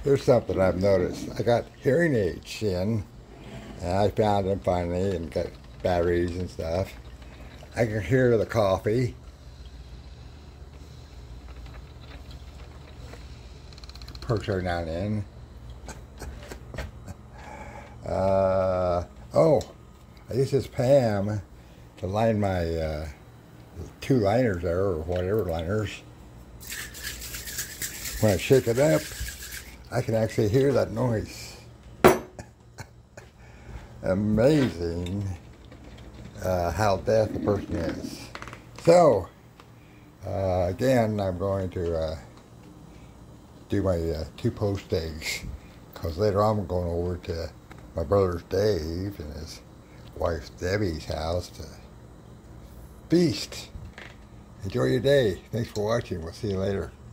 Here's something I've noticed. I got hearing aids in, and I found them finally and got batteries and stuff. I can hear the coffee. Perks every now and then. Oh, I use this Pam to line my two liners there, or whatever liners. When I shake it up, I can actually hear that noise. Amazing how deaf the person is. So, again, I'm going to do my two-post eggs, because later on I'm going over to my brother's Dave and his wife Debbie's house to feast. Enjoy your day. Thanks for watching. We'll see you later.